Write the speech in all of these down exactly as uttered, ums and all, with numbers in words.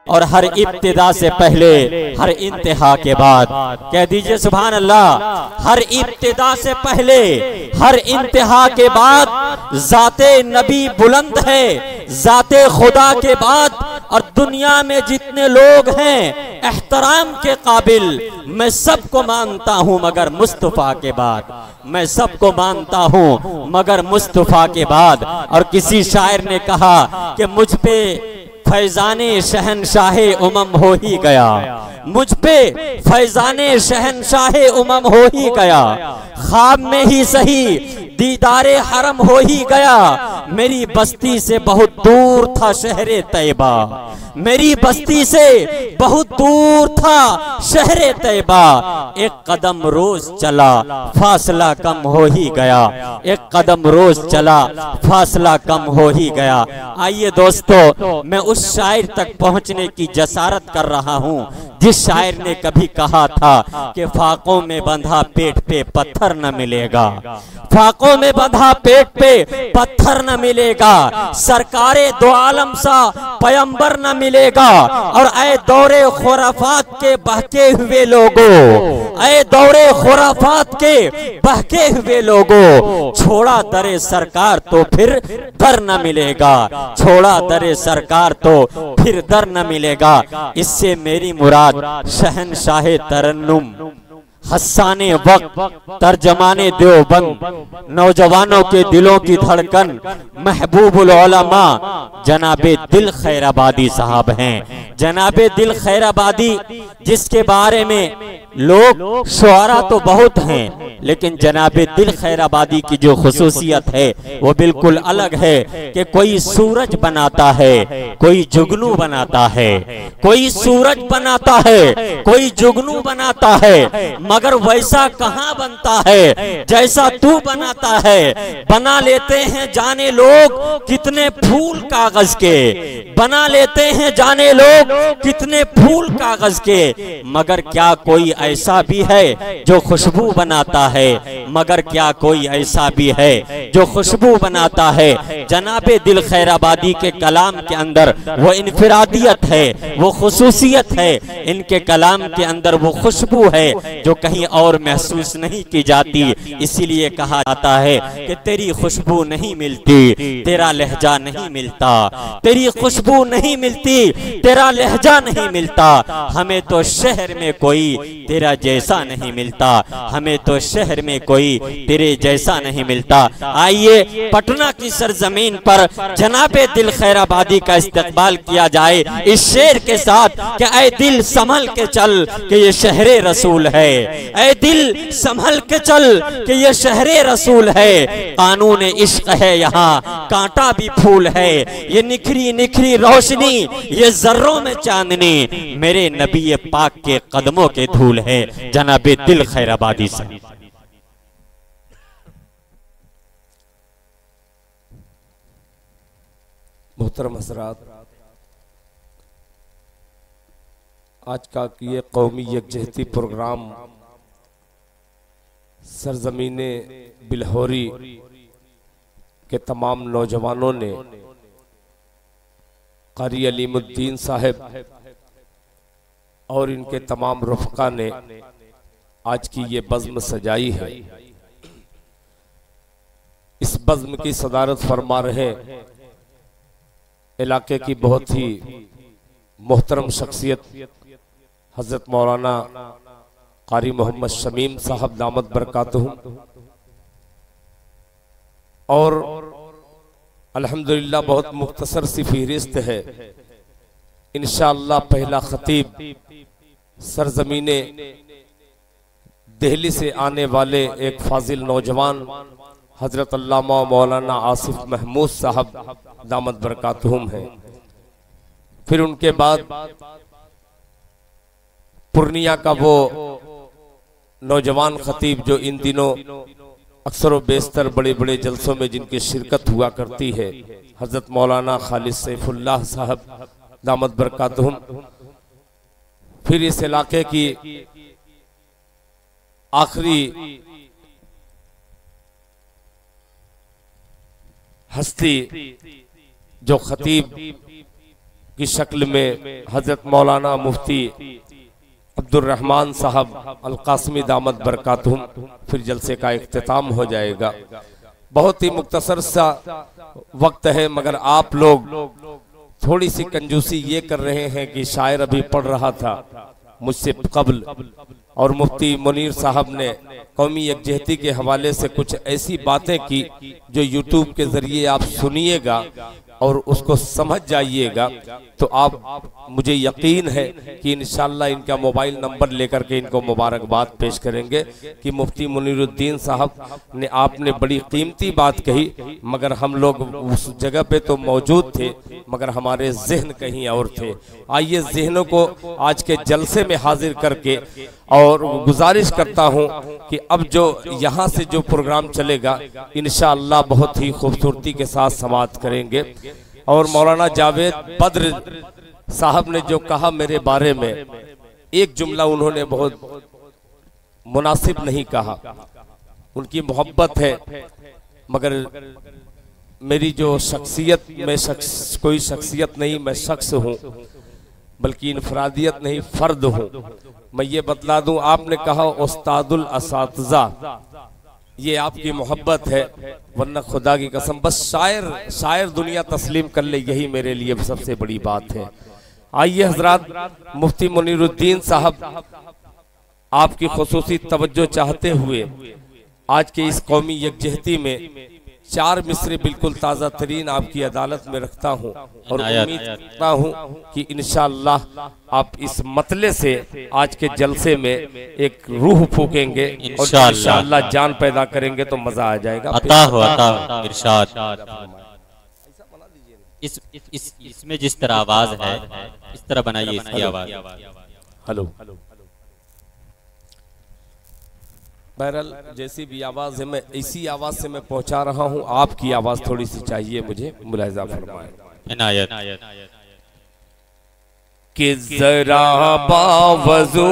और हर इब्तिदा से पहले हर इंतहा के बाद। कह दीजिए सुभान अल्लाह। हर इब्तिदा से पहले हर इंतहा के बाद जाते नबी बुलंद है, जाते खुदा के बाद। और दुनिया में जितने लोग हैं एहतराम के काबिल, मैं सबको मानता हूं मगर मुस्तफा के बाद। मैं सबको मानता हूं मगर मुस्तफा के बाद। और किसी शायर ने कहा कि मुझ पे फैजाने शहनशाहे उमम हो ही गया, मुझ पे फैजाने शहनशाहे उमम हो ही गया। ख्वाब में ही सही दीदारे हरम हो ही गया। मेरी बस्ती से बहुत दूर था शहरे तैयबा, मेरी बस्ती से बहुत दूर था शहरे तैयबा। एक कदम रोज चला फासला कम हो ही गया, एक कदम रोज चला फासला कम हो ही गया। आइए दोस्तों, मैं उस शायर तक पहुंचने की जसारत कर रहा हूं जिस शायर ने कभी कहा था कि फाकों में बंधा पेट पे पत्थर न मिलेगा, फाकों में बंधा पेट पे पत्थर न मिलेगा। सरकारे दो आलम सा पैगंबर न मिलेगा। और ऐ दौरे खुराफात के बहके हुए लोगों, ऐ दौरे खुराफात के बहके हुए लोगों, छोड़ा दरे सरकार तो फिर दर न मिलेगा, छोड़ा दरे सरकार तो फिर दर न मिलेगा। इससे मेरी मुराद शहनशाहे तरन्नुम, हस्साने वक्त, तर्जमाने देवबंद, नौजवानों के दिलों की धड़कन, महबूबुल उलमा जनाबे दिल खैराबादी साहब हैं। जनाबे दिल खैराबादी जिसके बारे में लोग शुआरा तो बहुत हैं, लेकिन जनाबे दिल खैराबादी की जो खुसूसियत है वो बिल्कुल अलग है कि कोई सूरज बनाता है, कोई जुगनू बनाता है, कोई सूरज बनाता है, कोई जुगनू बनाता है, मगर वैसा कहाँ बनता है जैसा तू बनाता है। बना लेते हैं जाने लोग कितने फूल कागज के, बना लेते हैं जाने लोग कितने फूल कागज के, मगर क्या कोई ऐसा भी है जो खुशबू बनाता है, मगर क्या कोई ऐसा भी है जो खुशबू बनाता है। जनाबे दिल खैराबादी के कलाम के अंदर वो इनफिरादियत है, वो खुसूसियत है, इनके कलाम के अंदर वो खुशबू है जो कहीं और महसूस नहीं की जाती। इसीलिए कहा जाता है कि तेरी खुशबू नहीं मिलती, तेरा लहजा नहीं मिलता, तेरी खुशबू नहीं मिलती, तेरा लहजा नहीं मिलता। हमें तो शहर में कोई तेरा जैसा नहीं मिलता, हमें तो शहर में कोई तेरे जैसा नहीं मिलता। आइए पटना की सरजमीन पर जनाबे दिल खैराबादी का इस्तकबाल किया जाए इस शेर के साथ कि ऐ दिल संभल के चल कि ये शहरे रसूल है, ऐ दिल संभल के चल कि ये शहरे रसूल है। कानून इश्क है यहाँ कांटा भी फूल है, ये निखरी निखरी रोशनी ये जर्रों में चांदनी, मेरे नबी पाक के कदमों के धूल है। जनाबे दिल खैराबादी से मोहतरम हज़रात, आज का ये कौमी यकजहती प्रोग्राम सरजमीने बिलहौरी के तमाम नौजवानों ने, कारी अलीमुद्दीन साहब और इनके तमाम रुफ़का ने आज की ये बज़्म सजाई है। इस बज़्म की सदारत फरमा रहे इलाके की बहुत ही मोहतरम शख्सियत हज़रत मौलाना कारी मोहम्मद शमीम साहब दामत बरकातहू, और अल्हम्दुलिल्लाह बहुत मुख्तसर सी फहरिस्त है। इंशाअल्लाह पहला खतीब सरजमीने दिल्ली से आने वाले एक फाजिल नौजवान हजरत अल्लामा मौलाना आसिफ महमूद साहब दामत बरकातहुम हैं। फिर उनके बाद पूर्णिया का वो नौजवान खतीब जो इन दिनों अक्सर व बेशतर बड़े बड़े जलसों में जिनकी शिरकत हुआ करती है, हजरत मौलाना खालिद सैफुल्लाह साहब दामत बरकातहुम। फिर इस इलाके की आखिरी हस्ती जो खतीब की शक्ल में हजरत मौलाना मुफ्ती अब्दुल रहमान साहब अल कासमी दामत बरकातुहुम, फिर जलसे का इख्तिताम हो जाएगा। बहुत ही मुख्तसर सा वक्त है, मगर आप लोग थोड़ी सी कंजूसी ये कर रहे हैं कि शायर अभी पढ़ रहा था मुझसे कबल, और मुफ्ती मुनीर साहब ने कौमी यकजहती के हवाले से कुछ ऐसी बातें की जो यूट्यूब के जरिए आप सुनिएगा और उसको समझ जाइएगा, तो आप मुझे यकीन है कि इंशाअल्लाह इनका मोबाइल नंबर लेकर के इनको मुबारकबाद पेश करेंगे कि मुफ्ती मुनीरुद्दीन साहब ने आपने बड़ी कीमती बात कही, मगर हम लोग उस जगह पे तो मौजूद थे मगर हमारे जहन कहीं और थे। आइए जहनों को आज के जलसे में हाजिर करके, और गुजारिश करता हूं कि अब जो यहाँ से जो प्रोग्राम चलेगा इंशाअल्लाह बहुत ही खूबसूरती के साथ समाप्त करेंगे। और मौलाना जावेद बद्र साहब ने जो कहा मेरे बारे में, एक जुमला उन्होंने बहुत मुनासिब नहीं कहा। उनकी मोहब्बत है, मगर मेरी जो शख्सियत, मैं शख्स कोई शख्सियत नहीं, मैं शख्स हूँ, बल्कि इनफरादियत नहीं फर्द हूँ। मैं ये बतला दूं, आपने कहा उस्तादुल असातिज़ा, ये आपकी मोहब्बत है, वरना खुदा की कसम बस शायर शायर दुनिया तस्लीम कर ले, यही मेरे लिए सबसे बड़ी बात है। आइए हजरात, मुफ्ती मुनीरुद्दीन साहब आपकी खुसूसी तवज्जो चाहते हुए आज के इस कौमी यकजहती में चार मिसरे बिल्कुल ताज़ा तरीन आपकी अदालत में रखता हूँ, और उम्मीद करता हूँ कि इंशाअल्लाह आप इस मतले से आज के जलसे में एक रूह फूकेंगे और इंशाअल्लाह जान पैदा करेंगे, तो मजा आ जाएगा। अता हो, अता हो, इरशाद। इस, इस इसमें जिस तरह आवाज है इस तरह बनाइए इसकी आवाज। हेलो, बहरहाल जैसी भी आवाज है, मैं इसी आवाज से मैं पहुंचा रहा हूं, आपकी आवाज थोड़ी सी चाहिए मुझे, मुलाहिजा फरमाएं। इनायत कि जरा बावजू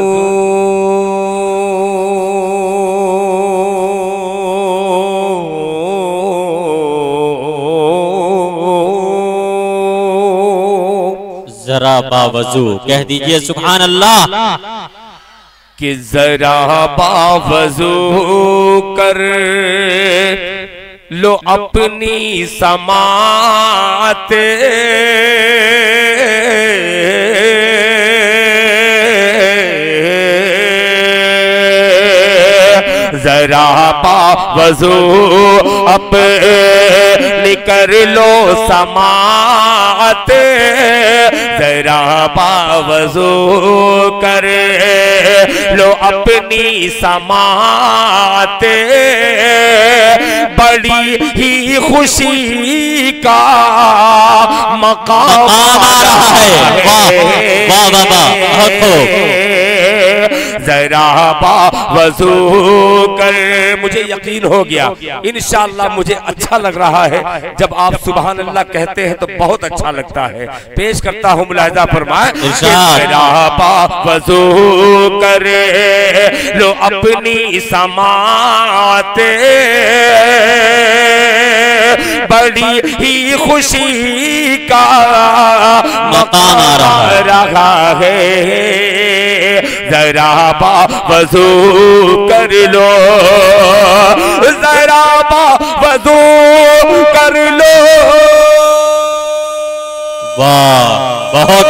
जरा बावजू कह दीजिए सुभान अल्लाह। कि जरा बावजू कर लो अपनी समात, जरा बावजू अपनी कर लो समात, जरा बावजू कर लो अपनी समात, बड़ी ही खुशी का मकाम आ रहा है। वाह वाह वाह, जरा बावजू कर, मुझे यकीन हो गया इंशाअल्लाह, मुझे अच्छा लग रहा है जब आप सुभान अल्लाह कहते हैं तो बहुत अच्छा लगता है। पेश करता हूँ, मुलाहिजा फरमाएं। जरा बावजू कर लो अपनी समात, बड़ी ही खुशी का मकाम आ रहा है, जरा बावजू कर लो, जरा बावजू कर लो। वाह, बहुत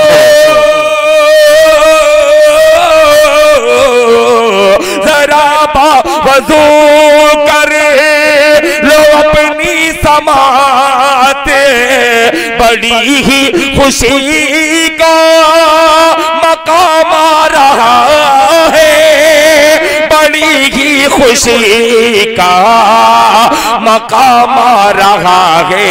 जरा बावजू कर लो अपनी समात, बड़ी ही खुशी का मकाम आ रहा है, बड़ी ही खुशी का मकाम आ रहा है।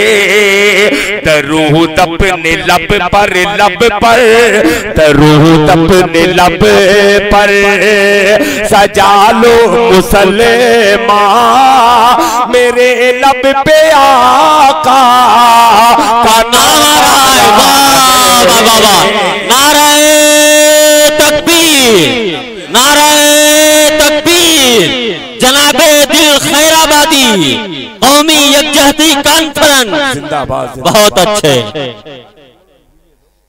दरूद अपने लब पर लब पर, दरूद अपने लब पर सजा लो मुसलमान, मेरे लब पे आका का नारा, नारे तकबीर, नारे तकबीर, जनाबे दिल खैराबादी कौमी यकजहती कॉन्फ्रेंस, जिंदाबाद। बहुत अच्छे।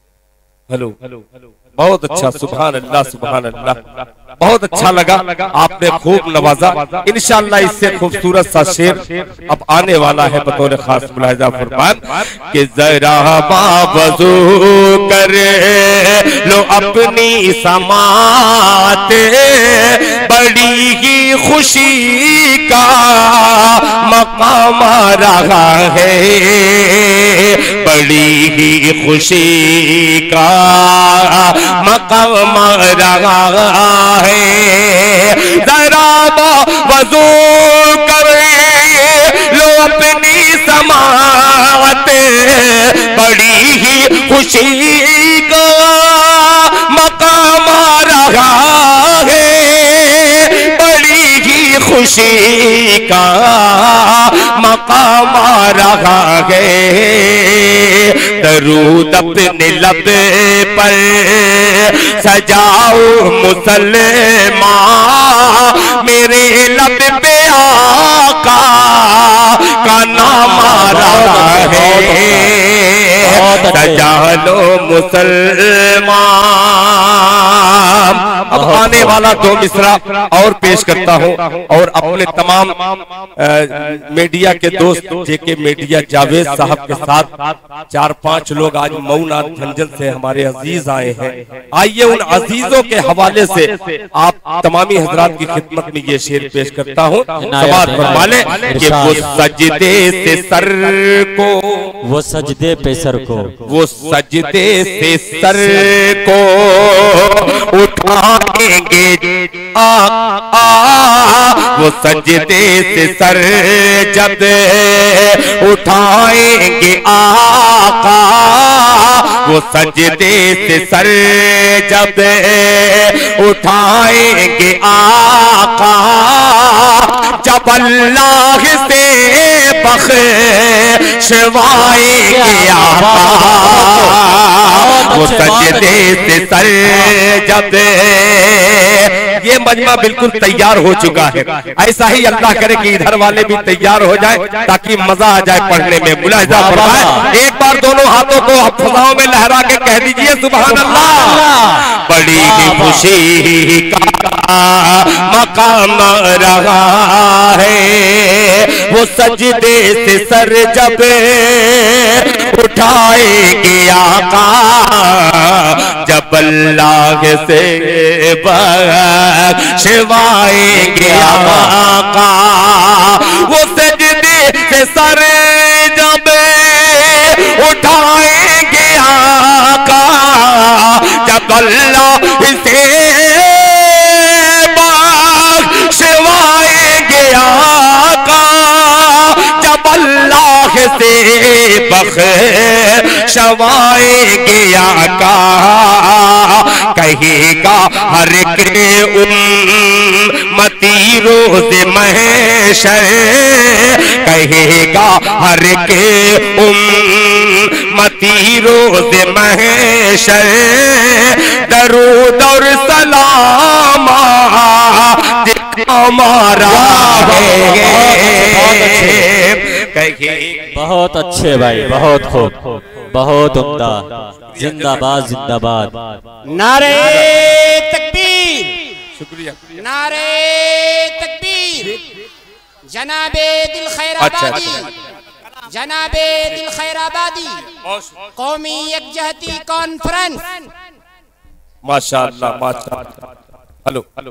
हेलो, बहुत अच्छा, सुभान अल्लाह सुभान अल्लाह, बहुत अच्छा लगा, आपने खूब नवाजा। इंशाअल्लाह इससे खूबसूरत सा शेर अब आने वाला है बतौर खास मुलाहिजा फरमान कि जरा बावजू कर लो अपनी समात, बड़ी ही खुशी का मकाम रहा है, बड़ी ही खुशी का मकाम रहा है। जरा वजू कर लो अपनी समात, बड़ी ही खुशी का मकाम रहा है, बड़ी ही खुशी का मकाम रहा है। दरूद अपने लब पर सजाओ मुसलमान, मेरे लब पे आका का नाम रहा है, सजा लो मुसलमान। अब आने वाला दो मिसरा और पेश करता हूं और अपने तमाम आ, मीडिया के दोस्त जेके मीडिया जावेद साहब के साथ चार पांच लोग आज मऊनाथ झंझन से हमारे अजीज आए हैं। आइए उन अजीजों के हवाले से आप तमामी हजरात की खिदमत में ये शेर पेश करता हूँ। समाज फरमा लें कि वो सजदे से सर को, वो सजदे पे सर को, वो सजदे से सर को उठाएंगे आ, आ, वो सजदे से सर जब उठाएंगे आका, वो सजदे से सर जब उठाएंगे आका, जब अल्लाह से बख्शवाएंगे आका, वो सजदे से सर जब। ये मजमा बिल्कुल तैयार हो चुका है, ऐसा ही अल्लाह करे कि इधर वाले भी तैयार हो जाए ताकि मजा आ जाए पढ़ने में। मुलाहिजा फरमाए, एक बार दोनों हाथों को फजाओं में लहरा के कह दीजिए सुभान अल्लाह। बड़ी ही खुशी का मकाम रहा है, वो सजदे से सर जब उठाएंगे आका, जब अल्लाह से बख्शवाएंगे आका, वो सजदे से सर जब उठाएंगे आका, जब अल्लाह से बख्शवाएंगे आका, जब अल्लाह से बख्शवाएंगे आका, कहेगा हर के उम्मती रोज़ महशर, कहेगा हर के उम्मती रोज़ महशर, दरूद और सलाम हमारा है। बहुत अच्छे भाई, बहुत खूब, बहुत उम्दा, जिंदाबाद जिंदाबाद। नारे तकबीर, शुक्रिया, नारे तकबीर। जनाबे दिल खैराबादी, जनाबे दिल खैराबादी कौमी यकजहती कॉन्फ्रेंस। माशाअल्लाह माशाअल्लाह। हेलो हेलो,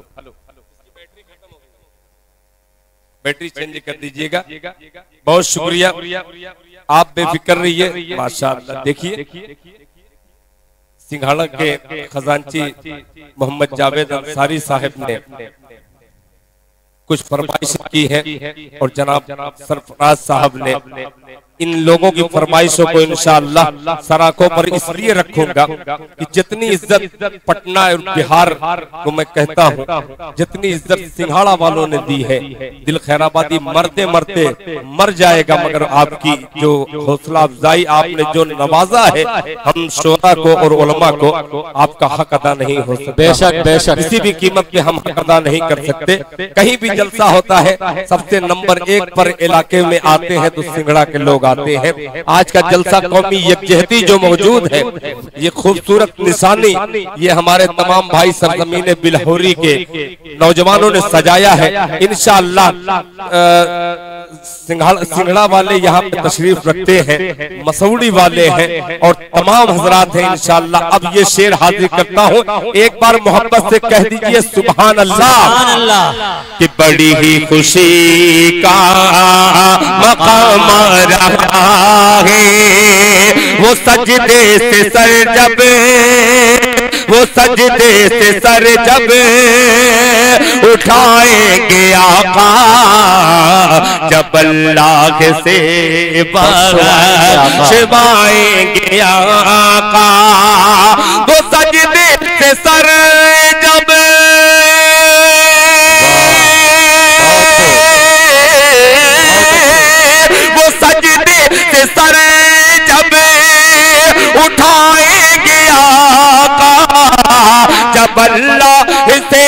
बैटरी चेंज कर दीजिएगा। बहुत शुक्रिया, आप बेफिक्र रहिए। माशाअल्लाह। देखिए सिंघाड़ा के खजांची मोहम्मद जावेद अंसारी साहब ने कुछ फरमाइश की है और जनाब सरफराज साहब ने इन लोगों की फरमाइशों को इंशाअल्लाह सराखों पर इसलिए रखूंगा कि जितनी इज्जत पटना और बिहार को मैं कहता हूँ, जितनी इज्जत सिंघाड़ा वालों ने दी है, दिल खैराबादी मरते मरते मर जाएगा, मगर आपकी जो हौसला अफजाई आपने जो नवाजा है हम शोरा को और उलमा को, आपका हक अदा नहीं हो सकता। बेशक बेशक, किसी भी कीमत पे हम हक अदा नहीं कर सकते। कहीं भी जलसा होता है सबसे नंबर एक पर इलाके में आते हैं तो सिंघड़ा के लोग आते हैं। आज का जलसा कौमी यकजहती जो मौजूद है, ये खूबसूरत निशानी ये हमारे तमाम भाई सरजमीन बिलहौरी के नौजवानों ने सजाया है। इंशाअल्लाह सिंगड़ा वाले यहाँ पे तशरीफ रखते हैं, मसौड़ी वाले हैं और तमाम हजरात हैं। इंशाअल्लाह अब ये शेर हाजिर करता हूँ, एक बार मोहब्बत से कह दीजिए सुभान अल्लाह। कि बड़ी ही खुशी का मकाम रहा है वो सजदे से सर जब, वो सजदे से सर जब उठाएंगे आका, जब अल्लाह से बख्शवाएंगे आका। वो सजदे से सर जब वो सजदे से सर जब उठाएंगे आका, जब अल्लाह से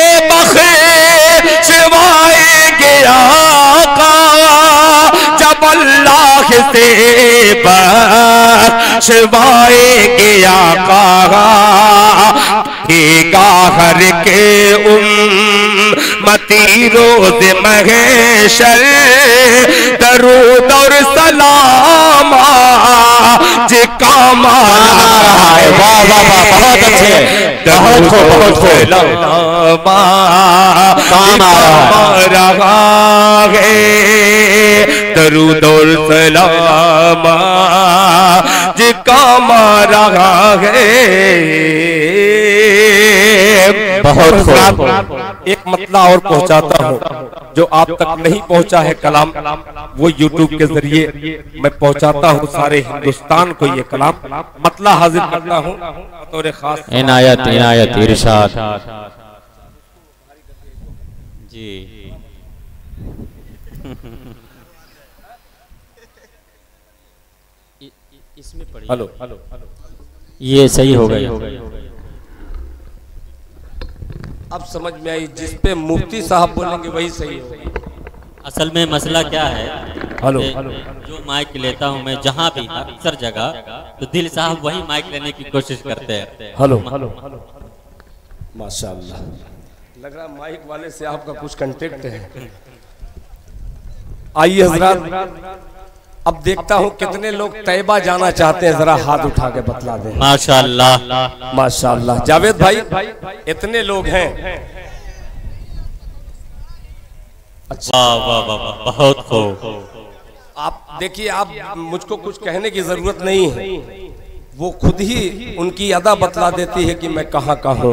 बख्शवाएंगे आका, जब अल्लाह से बख्शवाएंगे आका। हर के उम्मती रोज महशर दरूद और सलाम जिका मारा। वाह वाह वाह, बहुत अच्छे, बहुत खूब, बहुत खूब। रहा है दरूद और सलाम जिका मारा है। बहुत खूब। एक मतला और पहुंचाता हूं जो आप तक नहीं पहुंचा है कलाम, वो यूट्यूब के जरिए मैं पहुंचाता हूं सारे हिंदुस्तान को ये कलाम। मतला हाजिर करता हूं बतौर खास। इनायत इनायत इरशाद जी। इसमें पढ़िए। हेलो हेलो, ये सही हो गई। अब समझ में आई, जिस पे मुफ्ती साहब बोलेंगे वही सही होगा। असल में मसला क्या है, हेलो जो माइक लेता हूँ मैं जहाँ भी अक्सर जगह, तो दिल साहब वही माइक लेने की कोशिश करते हैं। हेलो हेलो, माशाअल्लाह, लग रहा माइक वाले से आपका कुछ कांटेक्ट है। आइए हजरात, अब देखता हूँ कितने लोग तैयबा जाना चाहते हैं, जरा हाथ उठा के बतला दें। माशाअल्लाह माशाअल्लाह। जावेद भाई, इतने लोग हैं। अच्छा, वाह वाह वाह, बहुत खूब। आप देखिए, आप मुझको कुछ कहने की जरूरत नहीं है, वो खुद ही उनकी अदा बतला देती है कि मैं कहाँ का हूँ।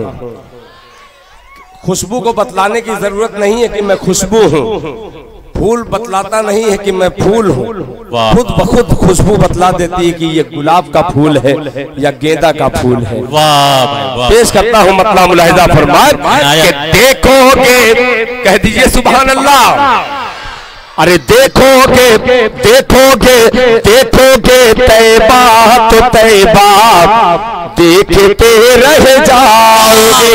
खुशबू को बतलाने की जरूरत नहीं है कि मैं खुशबू हूँ, फूल बतलाता नहीं है कि मैं फूल हूँ, खुद बखुद खुशबू बतला देती है कि ये गुलाब का फूल है या गेंदा का फूल है। वाह, पेश करता हूँ मतला मुलाहिजा फरमाए कि देखोगे, कह दीजिए सुभान अल्लाह। अरे देखोगे देखोगे देखोगे तैबा तो तैबा देखते रह जाओगे।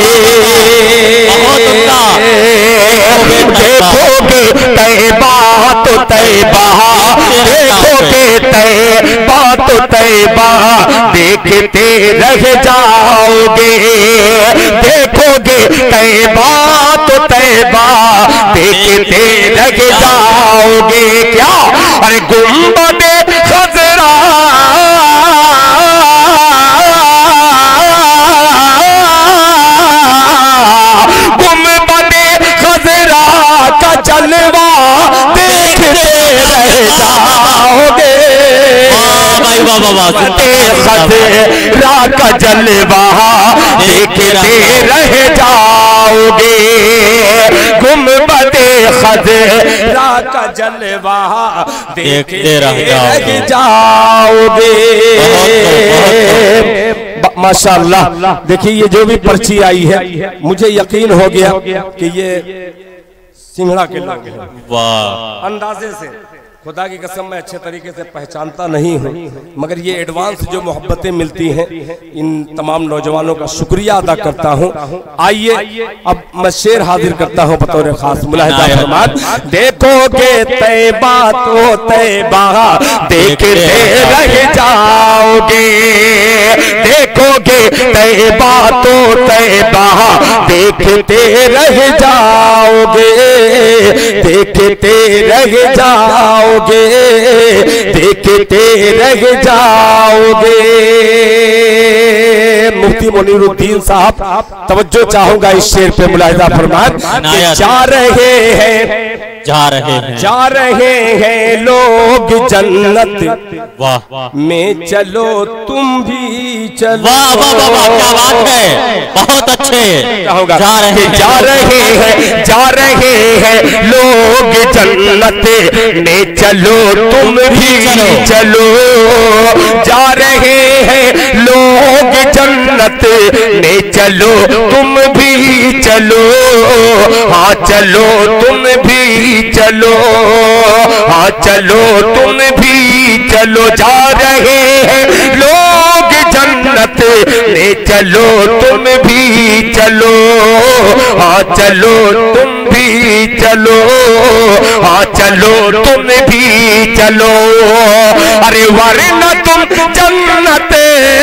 देखोगे तैबा तो तैबा देखोगे तैबा तो तैबा देखते रह जाओगे। देखोगे तैबा तो तैबा देखते रह जाओगे। क्या? अरे गुंबदे खजरा गुंबदे खजरा का जलवा देखते रह जाओगे। खजरा का जलवा देखते रह जाओगे। गुंबदे खजरा का जलवा देखते रह जाओगे। माशाअल्लाह, देखिए ये जो भी पर्ची आई है, मुझे यकीन हो गया कि ये सिंगड़ा के लोग हैं। वाह, अंदाजे से खुदा की कसम मैं अच्छे तरीके से पहचानता नहीं हूँ, मगर ये एडवांस जो मोहब्बतें मिलती हैं इन तमाम नौजवानों का शुक्रिया अदा करता हूँ। आइए अब मैं शेर हाजिर करता हूँ बतौर खास। मुलाहिजा फरमात, देखोगे तैबा तो तैबा देखते रह जाओगे, देखोगे तैबा तो तैबा देखते रह जाओगे, देखते रह जाओगे, देखते रह जाओगे। मुफ्ती मुनीरुद्दीन साहब तवज्जो चाहूंगा इस शेर पे। मुलाहिजा फरमात, जा रहे हैं जा रहे हैं जा रहे हैं लोग जन्नत वाह में, चलो तुम भी चलो। वाह वाह वाह वाह, क्या बात है, बहुत अच्छे। कहूंगा जा रहे हैं जा रहे हैं जा रहे हैं लोग जन्नत में, चलो तुम भी चलो। जा रहे हैं लोग जन्नत में, चलो तुम भी चलो। हाँ चलो तुम भी चलो, हाँ चलो तुम भी चलो। जा रहे हैं लोग जन्नत में, चलो तुम भी चलो। हाँ चलो तुम भी चलो, हाँ चलो तुम भी चलो। अरे वरना तुम जन्नत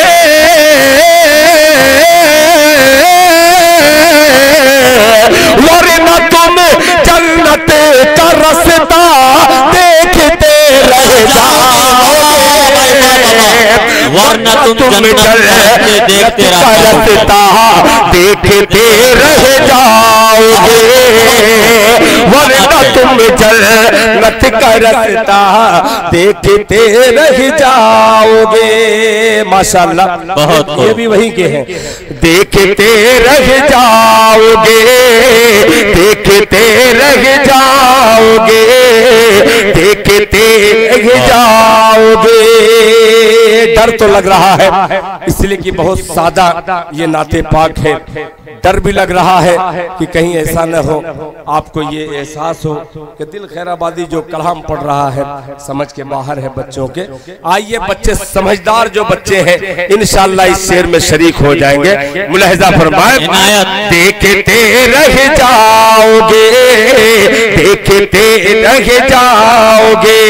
वरना तुम जन्नत का रास्ता देखते रह जाओगे, वरना तुम जन्नत देखते रास्ता देखते रह जाओगे, वरना तुम जन्नत का रास्ता देखते रह जाओगे। माशाअल्लाह, बहुत ये भी वही के हैं। देखते रह जाओगे, देखते रह जाओगे, देखते रह जाओगे। डर तो लग रहा है इसलिए कि बहुत सादा ये नाते पाक है। डर भी लग रहा है कि कहीं ऐसा न हो आपको ये एहसास हो कि दिल खैराबादी जो कलाम पढ़ रहा है समझ के बाहर है बच्चों के। आइए बच्चे समझदार जो बच्चे हैं इंशाअल्लाह इस शेर में शरीक हो जाएंगे। मुलाहिजा फरमाए, देखते रह जाओगे, देखते रह जाओगे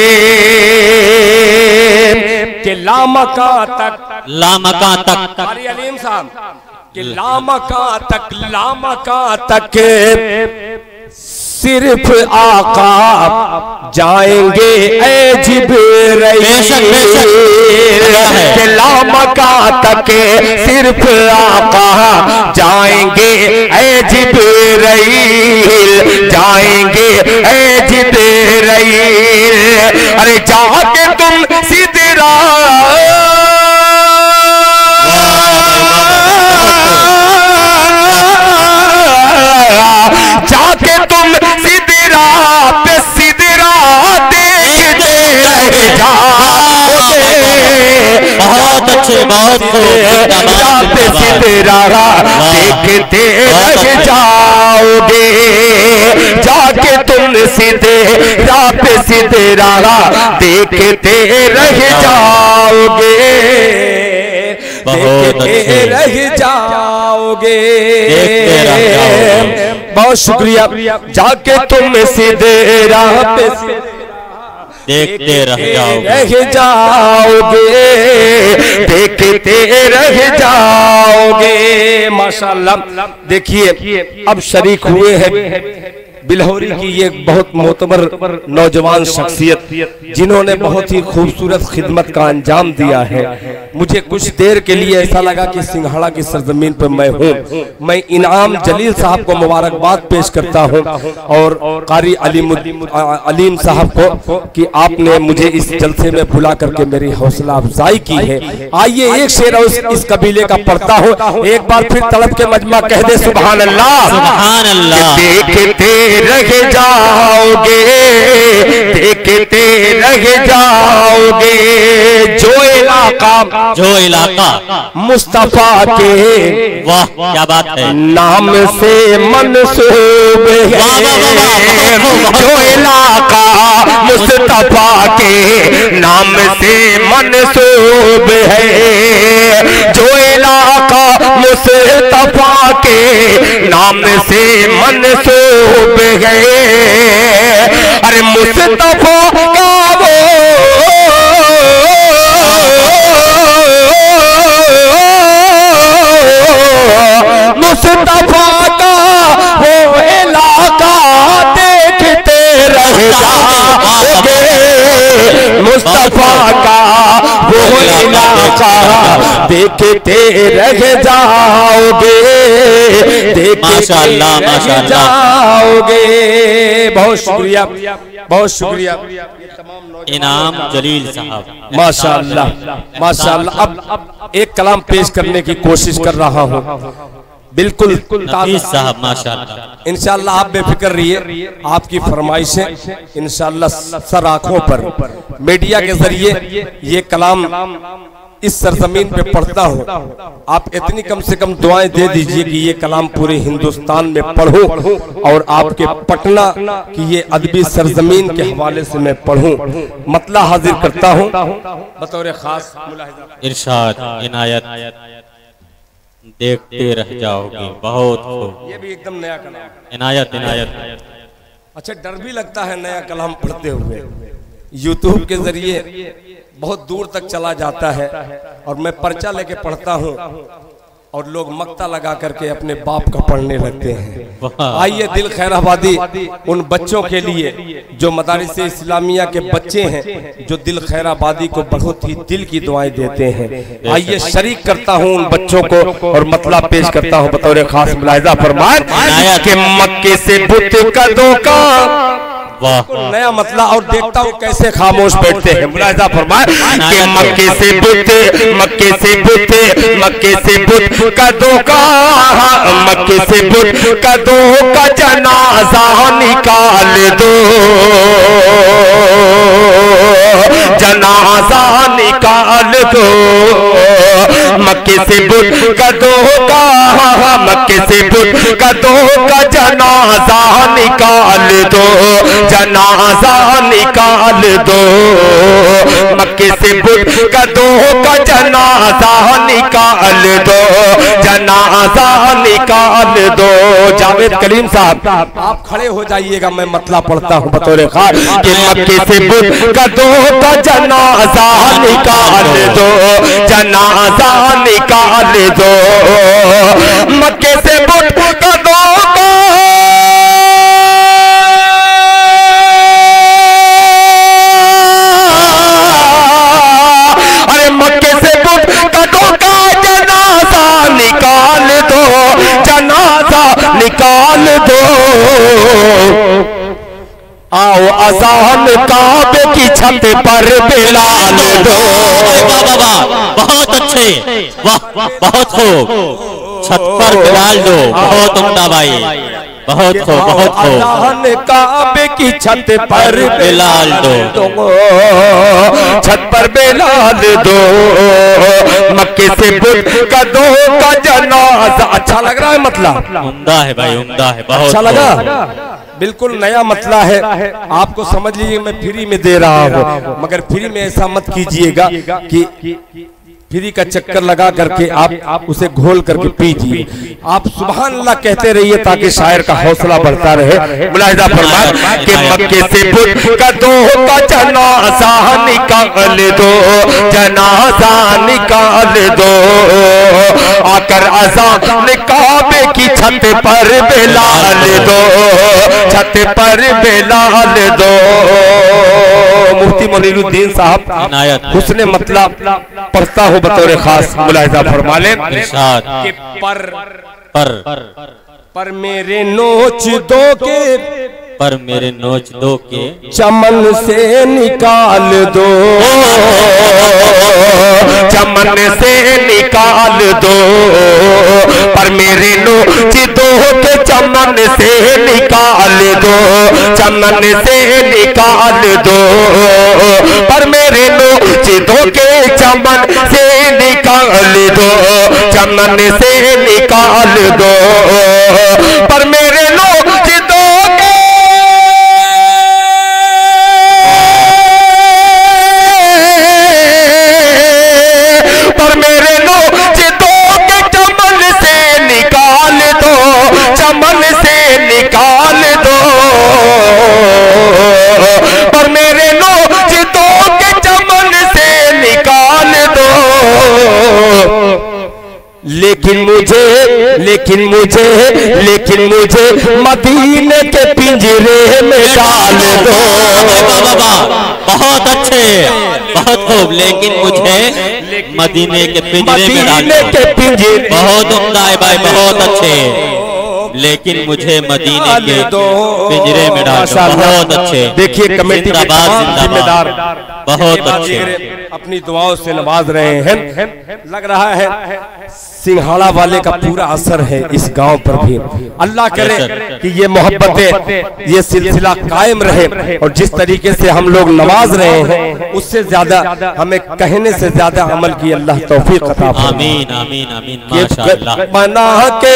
कि लामका तक लामका तक कारी अलीम साहब कि लामका तक लामका तक सिर्फ आका जाएंगे ए जिब्राइल के लामका तक सिर्फ आका जाएंगे ए जिब्राइल, जाएंगे ए जिब्राइल। अरे जाके तुम सिदरा जाके तुम सिदरा पे सिदरा देखते रह जाओगे। बहुत अच्छे, बहुत पे सिदरा देखते रह जाओगे, जाके तुम सिदरा पे सिदरा देखते रह जाओगे, देखते रह जाओगे। बहुत शुक्रिया। जाके तुम सीधे राह पे देखते रह जाओगे, रह जाओगे, देखते रह जाओगे। माशाअल्लाह, देखिए अब शरीक हुए हैं बिल्हौरी की ये बहुत मोतबर नौजवान शख्सियत जिन्होंने बहुत ही खूबसूरत खिदमत का अंजाम दिया है। मुझे कुछ देर के लिए ऐसा लगा कि सिंघाड़ा की सरजमीन पर मैं हूँ। मैं इनाम जलील साहब को मुबारकबाद पेश करता हूँ और कारी अलीम अलीम साहब को कि आपने मुझे इस जलसे में बुला करके मेरी हौसला अफजाई की है। आइए एक शेर उस इस कबीले का पढ़ता हूँ, एक बार फिर तलब के मजमा कह दे सुभान अल्लाह। सुभान अल्लाह। देखते रह जाओगे, देखते रह जाओगे। जो इलाका जो इलाका मुस्तफा के, वाह क्या बात है, नाम से मंसूब है। जो इलाका मुस्तफा के नाम से मंसूब है, जो इलाका मुस्तफा के नाम से मंसूब है। अरे मुस्तफा का वो मुस्तफा का वो इलाका देखते रह जाओगे। मुस्तफा का वो इलाका देखते रह जाओगे, माशाअल्लाह माशाअल्लाह जाओगे। बहुत शुक्रिया, बहुत शुक्रिया इनाम जलील साहब, माशाअल्लाह माशाअल्लाह। अब एक कलाम पेश करने की कोशिश कर रहा हूँ, बिल्कुल साहब माशाअल्लाह। इंशाअल्लाह आप बेफिक्र रहिए, आपकी फरमाइशें इंशाअल्लाह सर आंखों पर मीडिया के जरिए ये कलाम इस सरजमीन पे पढ़ता हूँ। आप इतनी कम से कम दुआएं दे दीजिए कि ये कलाम पूरे हिंदुस्तान में पढ़ूं और आपके पटना की ये अदबी सरजमीन के हवाले से मैं पढ़ूं। मतला हाजिर करता हूँ बतौर खास इरशाद इनायत, देखते रह जाओगे। बहुत खूब, ये भी एकदम नया कलाम, इनायत इनायत। अच्छा डर भी लगता है नया कलाम पढ़ते हुए, यूट्यूब के जरिए बहुत दूर तक चला जाता है और मैं पर्चा लेके पढ़ता हूँ और लोग मक्ता लगा करके अपने बाप का पढ़ने लगते हैं। आइए दिल खैराबादी उन बच्चों के लिए जो मदारिस इस्लामिया के बच्चे हैं, जो दिल खैराबादी को बहुत ही दिल की दुआएं देते हैं। आइए शरीक करता हूँ उन बच्चों को और मतला पेश करता हूँ बतौर खास। मुलाहिजा फरमाएं कि मक्के से बुत कदों का नया मतला, और देखता हूँ कैसे खामोश बैठते हैं। मुलाहिजा फरमाएं कि मक्के से बुत, मक्के से बुत, मक्के से बुत कदों का, मक्के से बुत कदों का जनाजा निकाल दो, जनाजा निकाल दो। मक्के से बुत कदों का, मक्के से बुत कदों का जनाजा निकाल दो, जनाजा निकाल दो। मक्के से बुत कदों का जनाजा निकाल दो, जनाजा निकाल दो। जावेद कलीम साहब आप खड़े हो जाइएगा, मैं मतला पढ़ता हूँ बतौर खास कि मक्के से बुत कदों का जनाजा निकाल दो, जनाजा निकाल दो। मक्के से बुत कदों का, मक्के से बुत कदों का जनाजा निकाल दो, जनाजा निकाल दो। आओ अज़ान काबे की छत पर बिलाल दो। बहुत अच्छे, वाह बहुत खूब, छत पर बिलाल दो। बहुत उम्दा भाई, बहुत खूब बहुत खूब। अज़ान काबे की छत पर बिलाल दो, छत पर बिलाल दो। मक्के से बुत कदों का जनाजा। अच्छा लग रहा है मतला? उम्दा है भाई, उम्दा है, बहुत अच्छा लगा? बिल्कुल नया मतला है, आपको समझ लीजिए मैं फ्री में दे रहा हूँ, मगर फ्री में ऐसा मत कीजिएगा कि फ्री का चक्कर लगा करके आप उसे घोल करके पीजिए। आप सुभान अल्लाह कहते रहिए ताकि शायर का हौसला बढ़ता रहे। मुलाहिजा फरमाएं कि मक्के से बुत कदों का जनाजा निकाल दो, जनाजा निकाल दो। आकर अज़ान काबे की छत पर बिलाल दो, छत पर बिलाल दो। मुफ्ती मुनीरुद्दीन साहब हुस्ने मतलब पढ़ता हूँ बतौर खास। मुलाहिजा फरमा लें कि पर पर पर मेरे नोच दो के पर मेरे नोच दो के चमन से निकाल दो, चमन से निकाल दो, पर मेरे नोच दो के चमन से निकाल दो, चमन से निकाल दो, पर मेरे नोच दो के चमन से निकाल दो, चमन से निकाल दो, पर मेरे नोच दो के पर मेरे नोच दो के चमन से निकाल दो, चमन से निकाल दो, पर मेरे नोच दो के चमन से निकाल दो। लेकिन मुझे लेकिन मुझे लेकिन मुझे मदीने के पिंजरे में डाल दो। बहुत अच्छे, बहुत खूब। लेकिन मुझे मदीने के पिंजरे में डाल दो। बहुत उम्दा है भाई, बहुत अच्छे। लेकिन मुझे मदीने के पिंजरे में डाल दो। बहुत अच्छे। देखिए कमेटी के जिम्मेदार बहुत अच्छे अपनी दुआओं से नवाज रहे हैं। लग रहा है सिंघाड़ा वाले का पूरा असर है इस गांव पर भी। अल्लाह करे कि ये मोहब्बतें, ये सिलसिला कायम रहे और जिस तरीके से हम लोग नवाज रहे हैं उससे ज्यादा हमें कहने से ज्यादा अमल की अल्लाह तौफीक अता फरमाए। आमीन आमीन आमीन माशाअल्लाह। बना के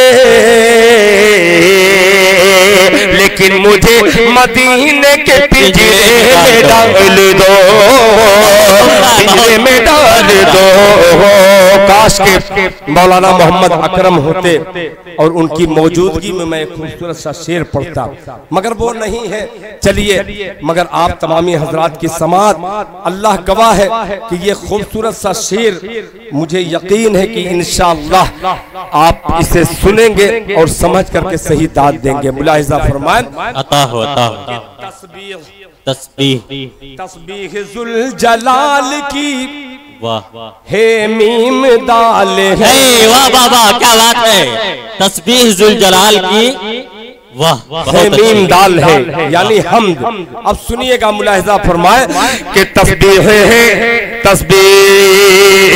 लेकिन मुझे मदीने के पिंजरे में डाल दो, पिंजरे में डाल दो। काश के मौलाना मोहम्मद अकरम होते और उनकी मौजूदगी में मैं खूबसूरत सा शेर पढ़ता, मगर वो नहीं है। चलिए, मगर आप तमामी हजरात की समात, अल्लाह गवाह है कि ये खूबसूरत सा शेर मुझे यकीन है कि इंशाअल्लाह आप इसे सुनेंगे और समझ करके सही दाद देंगे। मुलाहिजा फरमाएं। अता हो अता हो। तस्बीह तस्बीह तस्बीह जुल जलाल की वाह हे मीम दाल है। वाह वाह वाह, क्या बात है। तस्बीह जुल जलाल की वाह, है मीम दाल है यानी हमद। अब सुनिएगा, मुलाहिजा फरमाए कि तस्बीह है, तस्बीह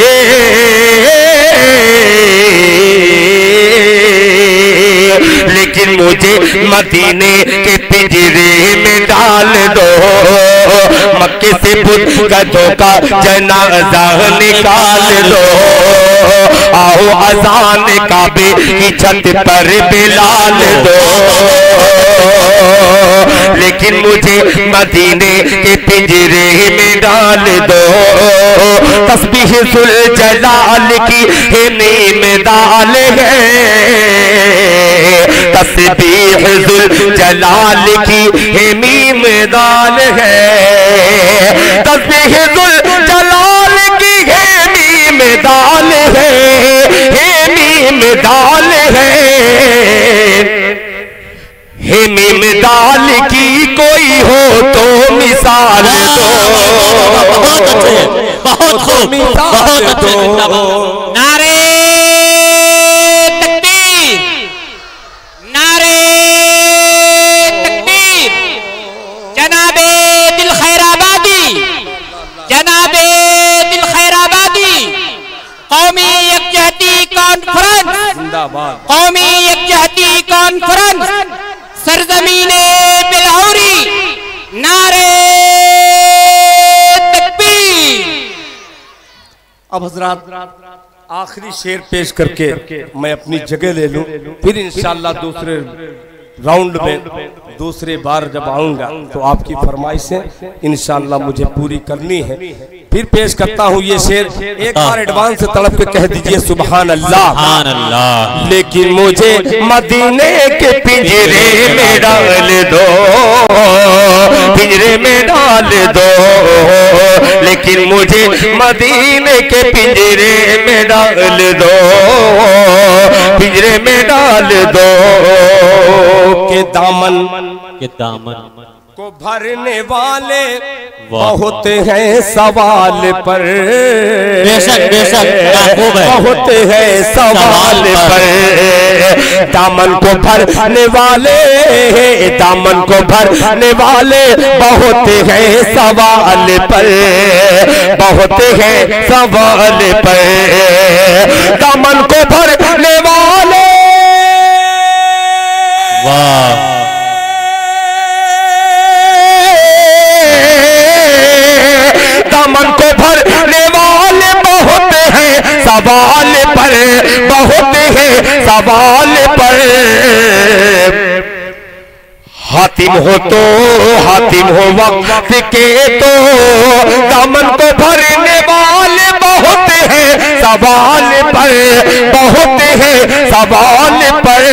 लेकिन मुझे मदीने के पिंजरे में डाल दो, मक्के से बुत गधों का जनाजा निकाल दो, आओ अजान काबे की छत पर बिलाल दो। लेकिन मुझे मदीने के पिंजरे में डाल दो, तस्बीह जुल जलाल की है नीम दाल है, तस्बीह जुल जलाल की है मीम दाल है, तस्बीह जुल जलाल की है मीम दाल है, है मीम दाल है, हे मीम दाल की कोई हो तो मिसाल दो। बहुत अच्छे, बहुत खूब, बहुत अच्छे। नारे तकबीर, नारे तकबीर। जनाबे दिल खैराबादी, जनाबे दिल खैराबादी कौमी यकजहती कॉन्फ्रेंस, जिंदाबाद। कौमी यकजहती कॉन्फ्रेंस सरजमीने बिलहौरी, नारे तकबीर। अब हजरात आखिरी शेर पेश करके मैं अपनी जगह ले लूं, फिर इंशाअल्लाह दूसरे राउंड में दूसरे बार जब आऊंगा तो आपकी फरमाइशें इंशाअल्लाह मुझे पूरी करनी है। फिर पेश करता हूँ ये शेर, एक बार एडवांस से तड़प के कह दीजिए सुभान अल्लाह, सुभान अल्लाह। लेकिन मुझे मदीने के पिंजरे में डाल दो, पिंजरे में डाल दो, लेकिन मुझे मदीने के पिंजरे में डाल दो, पिंजरे में डाल दो। के दामन के दामन को भरने वाले बहुत हैं सवाल पर, बेशक बेशक, क्या खूब है। बहुत है सवाल पर, दामन को भरने वाले, दामन को भरने वाले बहुत हैं सवाल पर, बहुत हैं सवाल पर, दामन को भरने वाले। वाह दामन को भरने वाले बहुत हैं सवाल पर, बहुत हैं सवाल पर। हातिम हो तो हातिम हो वक्त के तो दामन को भरने वाले बहुत हैं सवाल पर, बहुत हैं सवाल पर।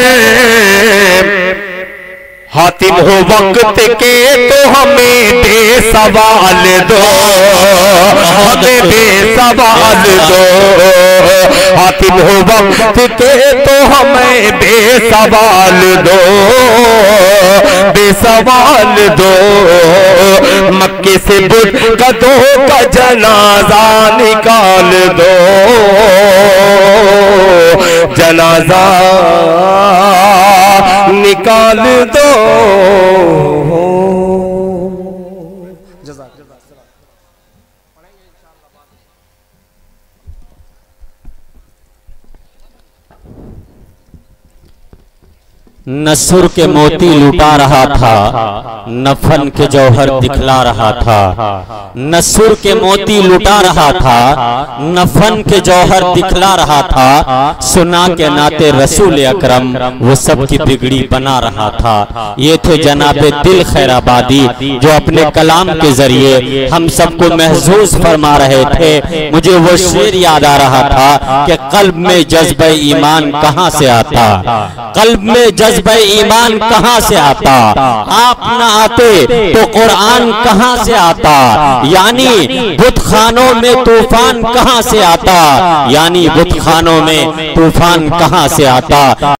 हातिम हो वक्त के तो हमें बेसवाल दो, हमें बेसवाल दो। हातिम हो वक्त के तो हमें बेसवाल दो, बेसवाल दो। मक्के से बुर्कतों का जनाजा निकाल दो, जनाजा निकाल दो। नसुर के मोती लुटा रहा था, नफन के जौहर दिखला रहा था। नसुर के मोती लुटा रहा था, नफन के जौहर दिखला रहा था। सुना के नाते रसूल अकरम वो सब की बिगड़ी बना रहा था। ये थे जनाबे दिल खैराबादी जो अपने कलाम के जरिए हम सबको महसूस फरमा रहे थे। मुझे वो शेर याद आ रहा था कि कल्ब में जज्बे ईमान कहाँ से आता, कल्ब में जज्बे ईमान कहाँ से आता। आप न आते तो कुरान कहाँ से आता, यानी बुत खानों में तूफान कहाँ से आता, यानी बुत खानों में तूफान कहाँ से आता।